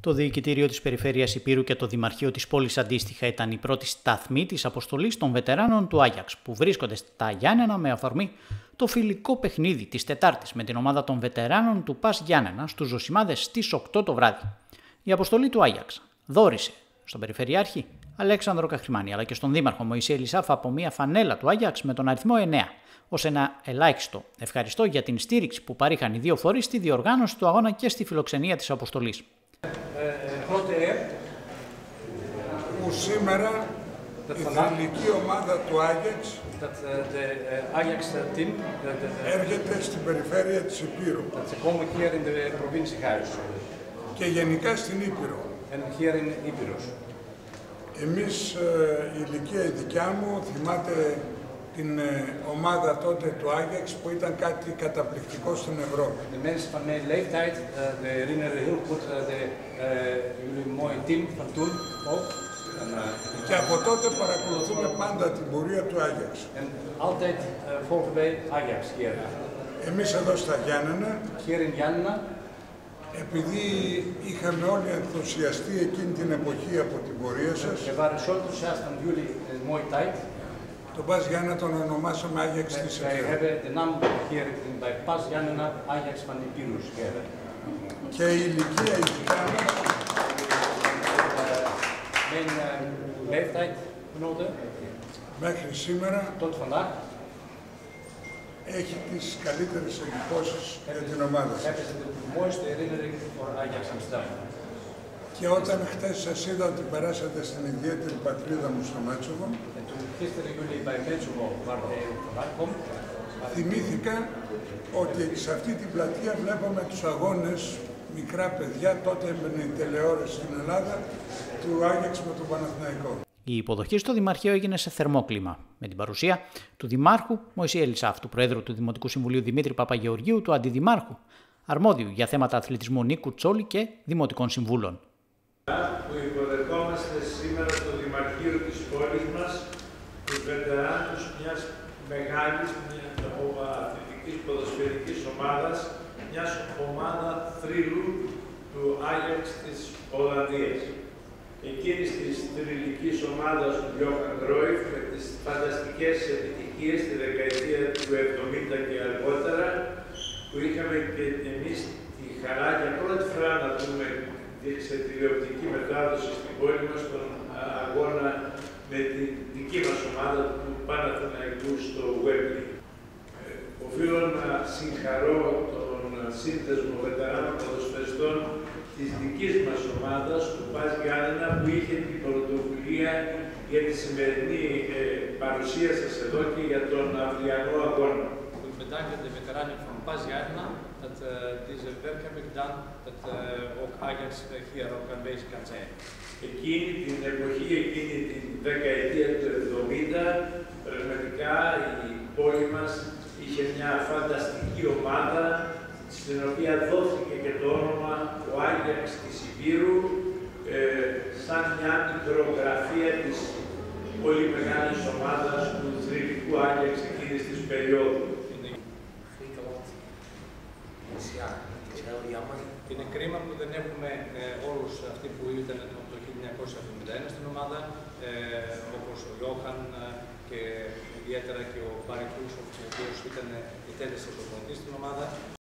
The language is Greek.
Το Διοικητήριο της Περιφέρειας Ηπείρου και το Δημαρχείο της πόλης αντίστοιχα ήταν η πρώτη σταθμή της αποστολής των βετεράνων του Άγιαξ, που βρίσκονται στα Γιάννενα με αφορμή το φιλικό παιχνίδι της Τετάρτης με την ομάδα των βετεράνων του ΠΑΣ Γιάννενα στους Ζωσιμάδες στις 8 το βράδυ. Η αποστολή του Άγιαξ δώρισε στον Περιφερειάρχη Αλέξανδρο Καχρημάνη αλλά και στον Δήμαρχο Μωυσή Ελισάφ από μια φανέλα του Άγιαξ με τον αριθμό 9, ως ένα ελάχιστο ευχαριστώ για την στήριξη που παρήχαν οι δύο φορείς στη διοργάνωση του αγώνα και στη φιλοξενία της αποστολής. Που σήμερα η θρυλική ομάδα του Άγιαξ έρχεται στην περιφέρεια της Ηπείρου και γενικά στην Ήπειρο. Εμείς, η ηλικία η δικιά μου, θυμάται την ομάδα τότε του Άγιαξ που ήταν κάτι καταπληκτικό στην Ευρώπη. De mensen van mijn leeftijd herinneren heel goed jullie mooie team van toen ook. Και από τότε παρακολουθούμε πάντα την πορεία του Άγιαξ. En altijd volgen wij Ajax hier. Εμείς εδώ στα Γιάννενα, Hier in Gianna, επειδή είχαμε όλοι ενθουσιαστεί εκείνη την εποχή από την πορεία σας, we waren zo enthousiast van jullie mooie tijd. τον ΠΑΣ Γιάννενα τον ονομάσαμε Άγιαξ της Wij Ηπείρου. hebben de naam hier bij PAS Gianna Ajax van Ipirus gegeven. Και η ηλικία η δικιά μας, Mijn leeftijdgenoten μέχρι σήμερα, tot vandaag έχει τις καλύτερες εντυπώσεις για την ομάδα σας. hebben ze de mooiste herinnering voor Ajax Amsterdam. Και όταν χτες σας είδα ότι περάσατε στην ιδιαίτερη πατρίδα μου στο Μέτσοβο, En toen gisteren jullie bij Metsovo, waar hij vandaan komt, θυμήθηκα ότι σε αυτή την πλατεία βλέπαμε τους αγώνες, μικρά παιδιά, τότε έμπαινε η τηλεόραση στην Ελλάδα, του Άγιαξ με τον Παναθηναϊκό. Η υποδοχή στο Δημαρχείο έγινε σε θερμό κλίμα, με την παρουσία του Δημάρχου Μωυσή Ελισάφ, του Προέδρου του Δημοτικού Συμβουλίου Δημήτρη Παπαγεωργίου, του Αντιδημάρχου, αρμόδιου για θέματα αθλητισμού Νίκου Τσόλη και δημοτικών συμβούλων. Που υποδεχόμαστε σήμερα στο Δημαρχείο της πόλης μας τους βετεράνους μιας μεγάλης αθλητικής ποδοσφαιρικής ομάδας, μιας ομάδα θρύλου του Άγιαξ της Ολλανδίας. Εκείνης της θρυλικής ομάδας του Γιώχαν Κρόιφ με τις φανταστικές επιτυχίες στη δεκαετία του 70 και αργότερα, που είχαμε και εμείς τη χαρά για πρώτη φορά να δούμε σε τηλεοπτική μετάδοση στην πόλη μας τον αγώνα με τη δική μας ομάδα του Παναθηναϊκού στο Wembley. Οφείλω να συγχαρώ τον σύνδεσμο βετεράνων ποδοσφαιριστών της δικής μας ομάδας, του ΠΑΣ Γιάννενα, που είχε την πρωτοβουλία για τη σημερινή παρουσία σας εδώ και για τον αυριανό αγώνα. Ik bedank de veteranen van PAS Gianna dat deze werk hebben gedaan, dat ook Ajax hier ook aanwezig kan zijn. Εκείνη την εποχή, εκείνη την δεκαετία του 70, πραγματικά η πόλη μας είχε μια φανταστική ομάδα, στην οποία δόθηκε και το όνομα ο Άγιαξ της Ηπείρου, σαν μια μικρογραφία της πολύ μεγάλης ομάδας του θρυλικού Άγιαξ εκείνης της περίοδου. Είναι κρίμα που δεν έχουμε όλους αυτοί που ήταν από το 1971 στην ομάδα, όπως ο Γιώχαν και ιδιαίτερα και ο Μπάρι Κούσοφ, ο οποίος ήταν η τέλεση προπονητής στην ομάδα.